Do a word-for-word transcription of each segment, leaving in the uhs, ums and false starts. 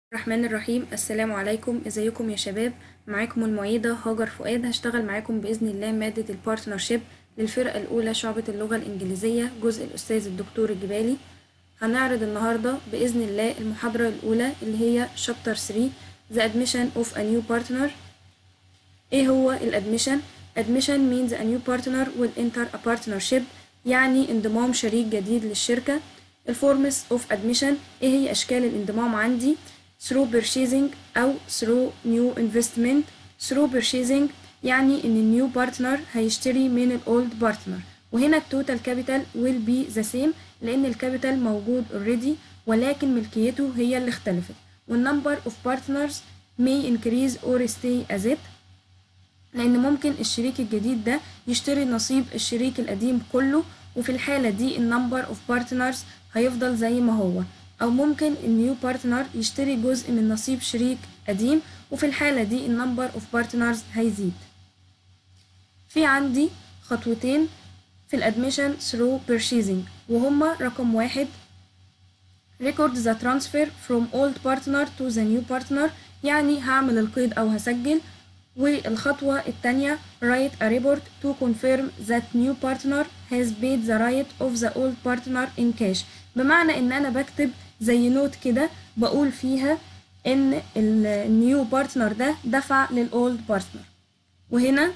الرحمن الرحيم. السلام عليكم، ازيكم يا شباب؟ معاكم المعيدة هاجر فؤاد. هشتغل معاكم بإذن الله مادة البارتنرشيب للفرقة الأولى شعبة اللغة الإنجليزية جزء الأستاذ الدكتور الجبالي. هنعرض النهاردة بإذن الله المحاضرة الأولى اللي هي شابتر ثري The Admission of a New Partner. ايه هو الادميشن؟ admission means a new partner will enter a partnership، يعني انضمام شريك جديد للشركة. الفورمز of admission، ايه هي اشكال الانضمام عندي؟ through purchasing او through new investment. through purchasing يعني ان النيو بارتنر هيشتري من الاولد بارتنر، وهنا التوتال كابيتال will be the same لان الكابيتال موجود already ولكن ملكيته هي اللي اختلفت. والنمبر of partners may increase or stay as it، لأن ممكن الشريك الجديد ده يشتري نصيب الشريك القديم كله، وفي الحالة دي النمبر اوف بارتنرز هيفضل زي ما هو، أو ممكن النيو بارتنر يشتري جزء من نصيب شريك قديم، وفي الحالة دي النمبر اوف بارتنرز هيزيد. في عندي خطوتين في الادميشن through purchasing، وهما رقم واحد record the transfer from old partner to the new partner، يعني هعمل القيد أو هسجل. والخطوة التانية write a report to confirm that new partner has paid the right of the old partner in cash، بمعنى ان انا بكتب زي نوت كده بقول فيها ان النيو بارتنر ده دفع للاولد بارتنر. وهنا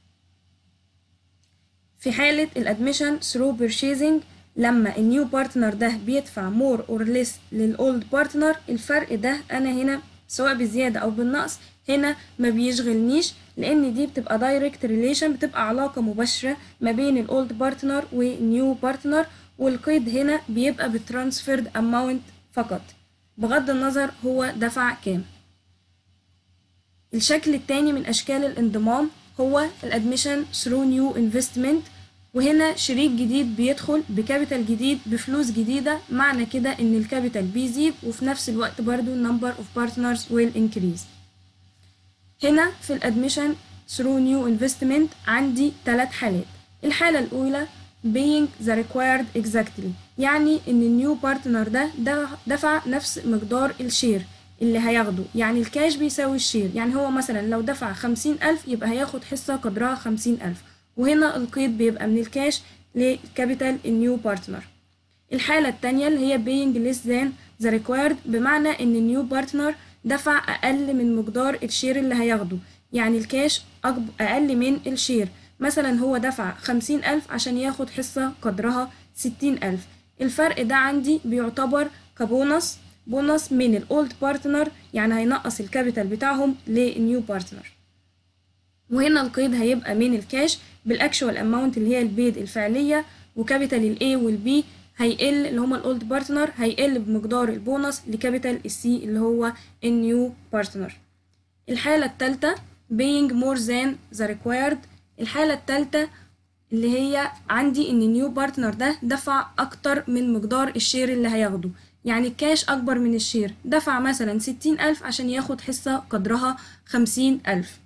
في حالة الادميشن through purchasing لما النيو بارتنر ده بيدفع more or less للاولد بارتنر، الفرق ده انا هنا سواء بزيادة او بالنقص هنا ما بيشغلنيش، لان دي بتبقى direct relation، بتبقى علاقة مباشرة ما بين الاولد بارتنر والنيو بارتنر، والقيد هنا بيبقى بالترانسفيرد اماونت فقط بغض النظر هو دفع كام. الشكل التاني من اشكال الانضمام هو الادميشن through new investment، وهنا شريك جديد بيدخل بكابيتال جديد بفلوس جديدة، معنى كده ان الكابيتال بيزيد وفي نفس الوقت برضو number of partners will increase. هنا في الادميشن through new investment عندي ثلاث حالات. الحالة الأولى being the required exactly، يعني إن النيو بارتنر ده دفع نفس مقدار الشير اللي هياخده، يعني الكاش بيساوي الشير، يعني هو مثلا لو دفع خمسين ألف يبقى هياخد حصة قدرها خمسين ألف، وهنا القيد بيبقى من الكاش لكابيتال النيو بارتنر. الحالة التانية اللي هي being less than the required، بمعنى إن النيو بارتنر دفع أقل من مقدار الشير اللي هياخده، يعني الكاش أقل من الشير، مثلا هو دفع خمسين ألف عشان ياخد حصة قدرها ستين ألف. الفرق ده عندي بيعتبر كبونص بونص من الأولد بارتنر، يعني هينقص الكابيتال بتاعهم للنيو بارتنر. وهنا القيد هيبقى من الكاش بالأكشوال أماونت اللي هي البيد الفعلية، وكابيتال الأي والبي هيقل اللي هما الأولد بارتنر هيقل بمقدار البونص لكابيتال السي اللي هو النيو بارتنر. الحالة التالتة being more than the required، الحالة التالتة اللي هي عندي ان النيو بارتنر ده دفع اكتر من مقدار الشير اللي هياخده، يعني الكاش اكبر من الشير، دفع مثلا ستين ألف عشان ياخد حصة قدرها خمسين ألف.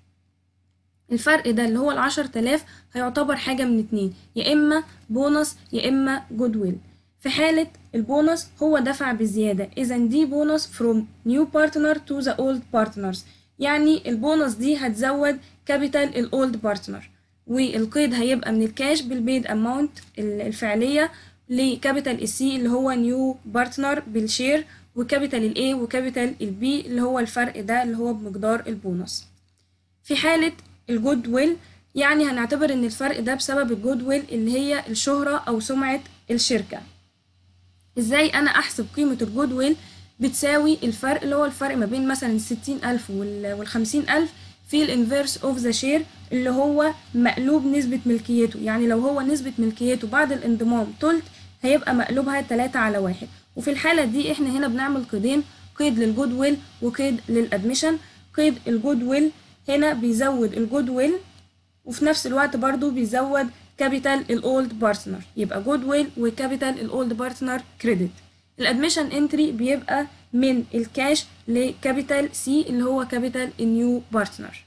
الفرق ده اللي هو العشر تلاف هيعتبر حاجة من اتنين، يا إما بونص يا إما جود ويل. في حالة البونص هو دفع بزيادة، إذا دي بونص from new partner to the old partners، يعني البونص دي هتزود كابيتال الأولد بارتنر، والقيد هيبقى من الكاش بالبيد أماونت الفعلية لكابيتال السي اللي هو نيو بارتنر بالشير، وكابيتال الاي وكابيتال البي اللي هو الفرق ده اللي هو بمقدار البونص. في حالة الجود ويل يعني هنعتبر ان الفرق ده بسبب الجود ويل اللي هي الشهرة او سمعة الشركة. ازاي انا احسب قيمة الجود ويل؟ بتساوي الفرق اللي هو الفرق ما بين مثلا الستين الف والخمسين الف في الانفيرس اوف ذا شير اللي هو مقلوب نسبة ملكيته، يعني لو هو نسبة ملكيته بعد الانضمام تلت هيبقى مقلوبها تلاتة على واحد، وفي الحالة دي احنا هنا بنعمل قيدين، قيد للجود ويل وقيد للادميشن. قيد الجود ويل هنا بيزود الجود ويل وفي نفس الوقت برضو بيزود كابيتال الاولد بارتنر، يبقى جود ويل وكابيتال الاولد بارتنر كريدت. الادميشن انتري بيبقى من الكاش لكابيتال سي اللي هو كابيتال النيو بارتنر.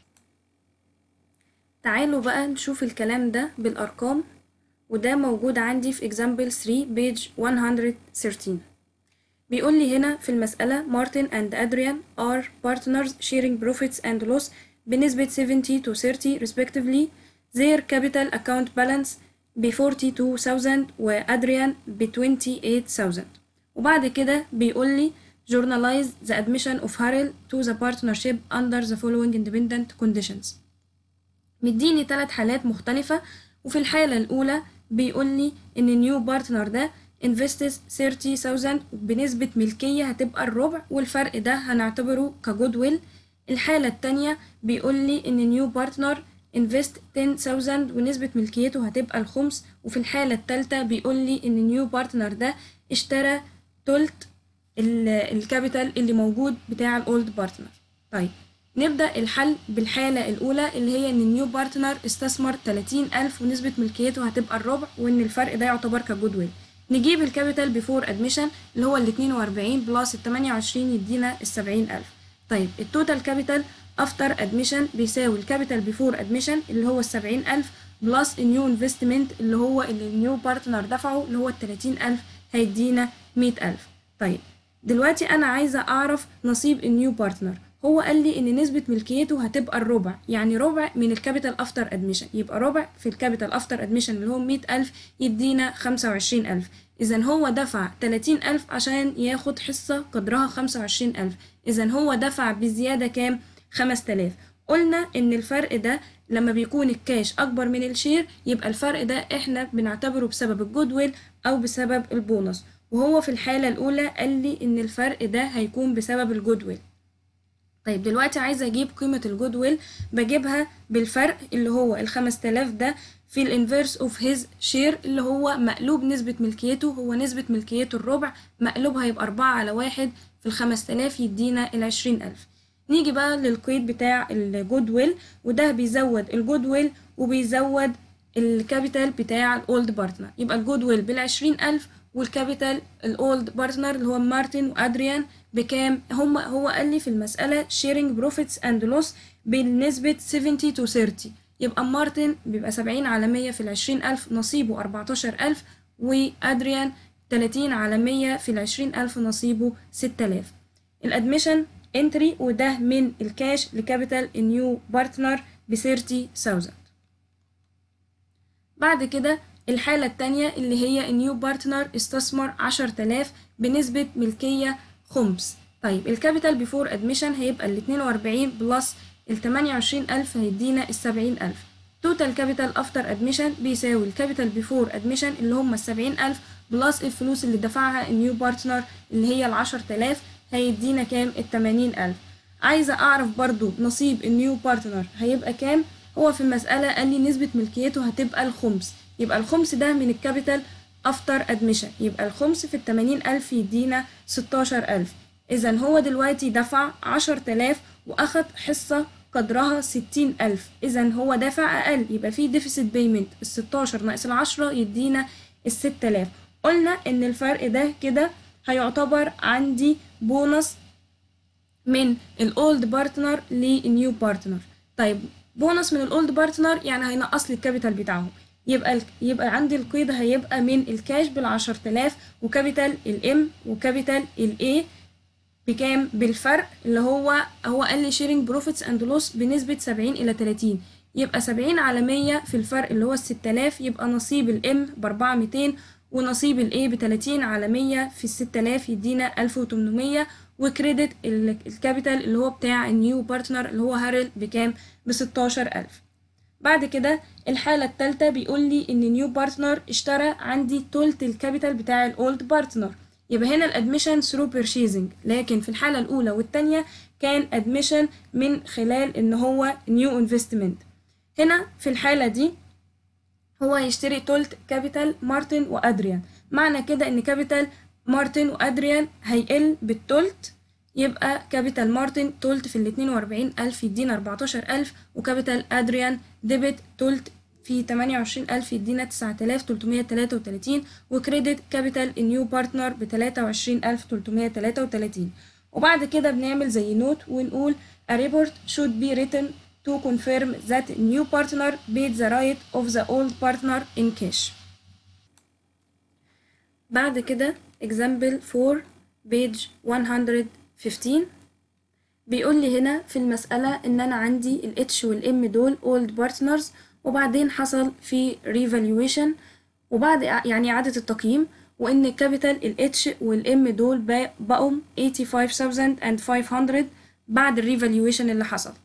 تعالوا بقى نشوف الكلام ده بالارقام، وده موجود عندي في example ثري page one hundred thirteen. بيقول لي هنا في المسألة مارتن and Adrian are partners sharing profits and loss بنسبة seventy to thirty respectively. their capital account balance ب forty-two thousand وأدريان ب twenty-eight thousand. وبعد كده بيقول لي journalize the admission of Harrell to the partnership under the following independent conditions. مديني ثلاث حالات مختلفة، وفي الحالة الأولى بيقول لي إن النيو بارتنر ده invests thirty thousand بنسبة ملكية هتبقى الربع، والفرق ده هنعتبره كجود ويل. الحالة التانية بيقول لي إن النيو بارتنر invest ten thousand ونسبة ملكيته هتبقى الخمس، وفي الحالة التالتة بيقول لي إن النيو بارتنر ده اشترى تلت الكابيتال اللي موجود بتاع الأولد بارتنر. طيب نبدأ الحل بالحالة الأولى اللي هي إن النيو بارتنر استثمر تلاتين ألف ونسبة ملكيته هتبقى الربع، وإن الفرق ده يعتبر كجود ويل. نجيب الكابيتال بيفور أدميشن اللي هو الاتنين وأربعين بلس التمانية وعشرين يدينا السبعين ألف. طيب التوتال كابيتال أفتر أدميشن بيساوي الكابيتال بيفور أدميشن اللي هو السبعين ألف بلس النيو انفستمنت اللي هو اللي النيو بارتنر دفعه اللي هو التلاتين ألف هيدينا مية ألف. طيب دلوقتي أنا عايزة أعرف نصيب النيو بارتنر. هو قال لي ان نسبة ملكيته هتبقى الربع، يعني ربع من الكابيتال افتر ادميشن، يبقى ربع في الكابيتال افتر ادميشن اللي هو مية ألف يدينا خمسة وعشرين ألف. اذا هو دفع تلاتين ألف عشان ياخد حصة قدرها خمسة وعشرين ألف، اذا هو دفع بزيادة كام؟ خمس تلاف. قلنا ان الفرق ده لما بيكون الكاش اكبر من الشير يبقى الفرق ده احنا بنعتبره بسبب الجود ويل او بسبب البونص، وهو في الحالة الاولى قال لي ان الفرق ده هيكون بسبب الجود ويل. طيب دلوقتي عايزة اجيب قيمة الجود ويل، بجيبها بالفرق اللي هو الخمس تلاف ده في الانفيرس اوف هيز شير اللي هو مقلوب نسبة ملكيته، هو نسبة ملكيته الربع مقلوبها يبقى أربعة على واحد في الخمس تلاف يدينا العشرين ألف. نيجي بقى للقيد بتاع الجود ويل، وده بيزود الجود ويل وبيزود الكابيتال بتاع الاولد بارتنر، يبقى الجود ويل بالعشرين ألف والكابيتال الاولد بارتنر اللي هو مارتن وادريان بكام؟ هم هو قال لي في المسألة sharing profits and loss بالنسبة seventy to thirty، يبقى مارتن بيبقى سبعين على مية في العشرين ألف نصيبه أربعتاشر ألف، وأدريان تلاتين على مية في العشرين ألف نصيبه ستة آلاف. الادميشن انتري وده من الكاش لكابيتال النيو بارتنر ب thirty thousand. بعد كده الحالة التانية اللي هي النيو بارتنر استثمر عشر تلاف بنسبة ملكية خمس. طيب الكابيتال بيفور ادميشن هيبقى ال اتنين وأربعين بلس ال تمانية وعشرين ألف هيدينا ال سبعين ألف. توتال كابيتال افتر ادميشن بيساوي الكابيتال بيفور ادميشن اللي هم ال سبعين ألف بلس الفلوس اللي دفعها النيو بارتنر اللي هي ال عشر تلاف هيدينا كام؟ ال تمانين ألف. عايزة أعرف برضو نصيب النيو بارتنر هيبقى كام؟ هو في المسألة قال لي نسبة ملكيته هتبقى الخمس، يبقى الخمس ده من الكابيتال افتر ادميشن، يبقى الخمس في التمانين ألف يدينا ستاشر ألف. إذا هو دلوقتي دفع عشر تلاف وأخد حصة قدرها ستين ألف، إذا هو دافع أقل، يبقى في ديفيسيت بيمنت الستاشر ناقص العشرة يدينا الست آلاف. قلنا إن الفرق ده كده هيعتبر عندي بونص من الأولد بارتنر للنيو بارتنر. طيب بونص من الأولد بارتنر يعني هينقص لي الكابيتال بتاعهم، يبقى يبقى عندي القيد هيبقى من الكاش بالعشر تلاف وكابيتال الام وكابيتال الاي بكام؟ بالفرق اللي هو هو قال لي شيرنج بروفيتس اند لوس بنسبة سبعين إلى تلاتين، يبقى سبعين على مية في الفرق اللي هو الست آلاف، يبقى نصيب الام بأربعة ميتين ونصيب الاي بتلاتين على مية في الست آلاف يدينا ألف وتمنمية، وكريدت الكابيتال اللي هو بتاع النيو بارتنر اللي هو هارل بكام؟ بستاشر ألف. بعد كده الحالة التالتة بيقول لي ان نيو بارتنر اشترى عندي تلت الكابيتال بتاع الاولد بارتنر، يبقى هنا الادميشن ثرو بيرشيزنج، لكن في الحالة الاولى والتانية كان ادميشن من خلال ان هو نيو انفستمنت. هنا في الحالة دي هو هيشتري تلت كابيتال مارتن وادريان، معنى كده ان كابيتال مارتن وادريان هيقل بالتلت، يبقى كابيتال مارتن تلت في الاتنين وأربعين ألف يدينا أربعتاشر ألف، وكابيتال أدريان ديبت تلت في تمانية وعشرين ألف يدينا تسعة آلاف تلتمية تلاتة وتلاتين، وكريدت كابيتال النيو بارتنر بتلاتة وعشرين ألف تلتمية تلاتة وتلاتين. وبعد كده بنعمل زي نوت ونقول a report should be written to confirm that new partner paid the right of the old partner in cash. بعد كده example four بيج مية وخمستاشر. بيقول لي هنا في المسألة إن أنا عندي ال H وال M دول old partners، وبعدين حصل في revaluation وبعد يعني إعادة التقييم، وإن الكابيتال ال H وال M دول بقوا خمسة وتمانين ألف وخمسمية بعد ال revaluation اللي حصل.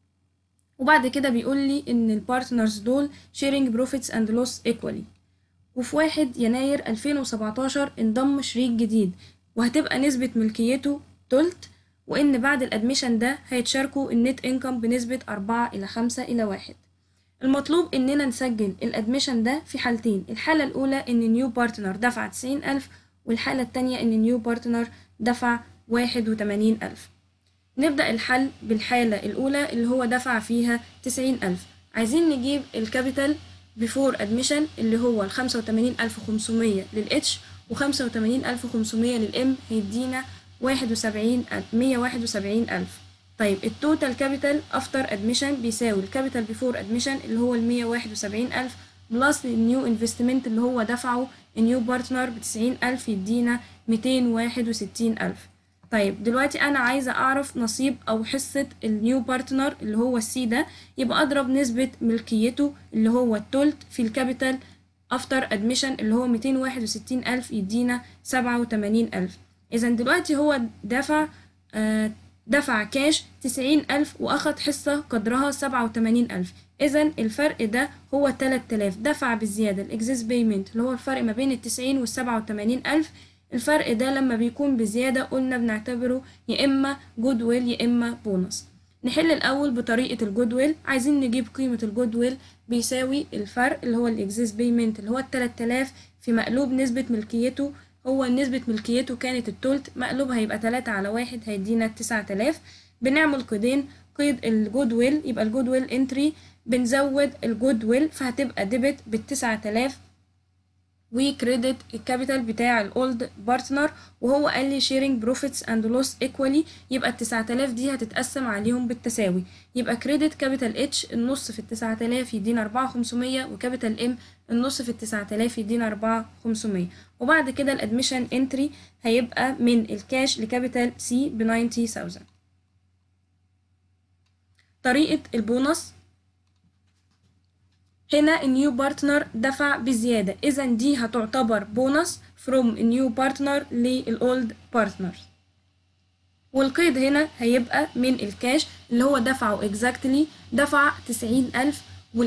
وبعد كده بيقول لي إن البارتنرز دول sharing profits and loss equally. وفي واحد يناير ألفين وسبعتاشر انضم شريك جديد وهتبقى نسبة ملكيته تلت، وإن بعد الأدميشن ده هيتشاركوا النت إنكم بنسبة أربعة إلى خمسة إلى واحد. المطلوب إننا نسجل الأدميشن ده في حالتين، الحالة الأولى إن نيو بارتنر دفع تسعين ألف، والحالة التانية إن نيو بارتنر دفع واحد وتمانين ألف. نبدأ الحل بالحالة الأولى اللي هو دفع فيها تسعين ألف. عايزين نجيب الكابيتال before admission اللي هو الخمسة وتمانين ألف وخمسمية لل H وخمسة وتمانين ألف وخمسمية لل M هيدينا واحد وسبعين مية واحد وسبعين ألف. طيب التوتال كابيتال افتر ادميشن بيساوي الكابيتال بيفور ادميشن اللي هو ال مية واحد وسبعين ألف بلس النيو انفستمنت اللي هو دفعه النيو بارتنر بتسعين ألف يدينا ميتين واحد وستين ألف. طيب دلوقتي أنا عايزة أعرف نصيب أو حصة النيو بارتنر اللي هو السي ده، يبقى أضرب نسبة ملكيته اللي هو التلت في الكابيتال افتر ادميشن اللي هو ميتين واحد وستين ألف يدينا سبعة وتمانين ألف. إذا دلوقتي هو دفع آه دفع كاش تسعين ألف وأخد حصة قدرها سبعة وتمانين ألف. إذا الفرق ده هو تلات آلاف دفع بالزيادة الإكزيس بيمنت اللي هو الفرق ما بين التسعين والسبعة وتمانين ألف. الفرق ده لما بيكون بزيادة قلنا بنعتبره يا إما جود ويل يا إما بونص. نحل الأول بطريقة الجود ويل. عايزين نجيب قيمة الجود ويل بيساوي الفرق اللي هو الإكزيس بيمنت اللي هو التلات آلاف في مقلوب نسبة ملكيته، هو نسبة ملكيته كانت التلت، مقلوبها هيبقى تلاتة على واحد هيدينا تسعة آلاف. بنعمل قيدين، قيد الجود ويل يبقى الجود ويل انتري بنزود الجود ويل فهتبقى ديبت بالتسعة آلاف وكريدت الكابيتال بتاع الاولد بارتنر، وهو قال لي شيرنج بروفيتس اند لوس ايكوالي يبقى التسعة آلاف دي هتتقسم عليهم بالتساوي، يبقى كريدت كابيتال اتش النص في التسعة آلاف يدينا أربعة وخمسمية وكابيتال ام النص في التسعة آلاف يدينا أربعة وخمسمية. وبعد كده الادميشن انتري هيبقى من الكاش لكابيتال سي ب تسعين ألف. طريقة البونص هنا النيو بارتنر دفع بزيادة، إذا دي هتعتبر بونص from النيو بارتنر للأولد بارتنر. والقيد هنا هيبقى من الكاش اللي هو دفعه exactly دفع تسعين ألف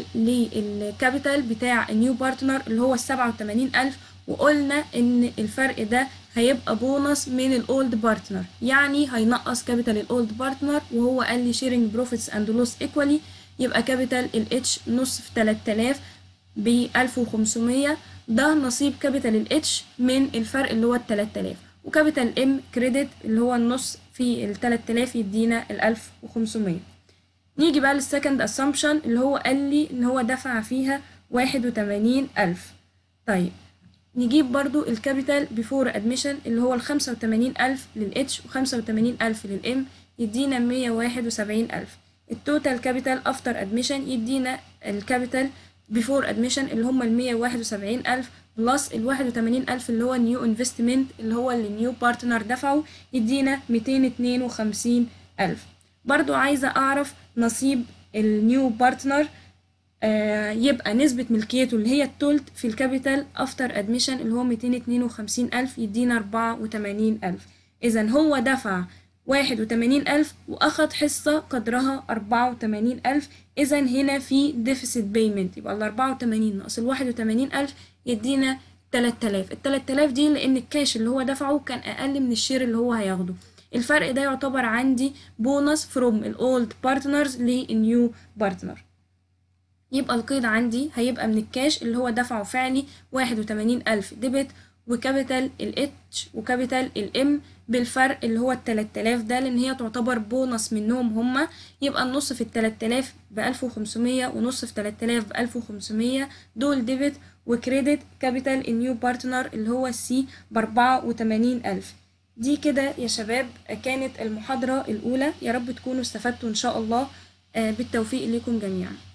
للكابيتال بتاع النيو بارتنر اللي هو السبعة وتمانين ألف، وقلنا إن الفرق ده هيبقى بونص من الأولد بارتنر، يعني هينقص كابيتال الأولد بارتنر، وهو قال لي sharing profits and loss equally يبقى كابيتال ال H نص في تلات آلاف ب ألف وخمسمية، ده نصيب كابيتال ال H من الفرق اللي هو التلات آلاف، وكابيتال M كريدت اللي هو النص في التلات آلاف يدينا الألف وخمسمية. نيجي بقى للسكند اسامبشن اللي هو قال لي ان هو دفع فيها واحد وتمانين ألف. طيب نجيب برضو الكابيتال بيفور ادميشن اللي هو الخمسة وتمانين ألف لل H وخمسة وتمانين ألف لل M يدينا مية واحد وسبعين ألف. التوتال كابيتال افتر ادميشن يدينا الكابيتال بيفور ادميشن اللي هم المية واحد وسبعين ألف بلس الواحد وتمانين ألف اللي هو النيو انفستمنت اللي هو اللي النيو بارتنر دفعه يدينا ميتين اتنين وخمسين ألف. برضو عايزة أعرف نصيب النيو بارتنر، آه يبقى نسبة ملكيته اللي هي التلت في الكابيتال افتر ادميشن اللي هو ميتين اتنين وخمسين ألف يدينا أربعة وتمانين ألف. إذا هو دفع واحد وتمانين ألف وأخد حصة قدرها أربعة وتمانين ألف، إذا هنا في ديفيسيت بيمنت يبقى الأربعة وتمانين ناقص الواحد وتمانين ألف يدينا تلات آلاف. التلات آلاف دي لأن الكاش اللي هو دفعه كان أقل من الشير اللي هو هياخده، الفرق ده يعتبر عندي بونص فروم الأولد بارتنرز للنيو بارتنر. يبقى القيد عندي هيبقى من الكاش اللي هو دفعه فعلي واحد وتمانين ألف ديبت وكابيتال ال H وكابيتال ال M بالفرق اللي هو التلات آلاف ده لأن هي تعتبر بونص منهم هما، يبقى النص في التلات آلاف بألف وخمسمية ونص في تلات آلاف بألف وخمسمية دول ديبت وكريدت كابيتال النيو بارتنر اللي هو السي بأربعة وتمانين ألف. دي كده يا شباب كانت المحاضرة الأولى، يا رب تكونوا استفدتوا إن شاء الله، بالتوفيق لكم جميعا.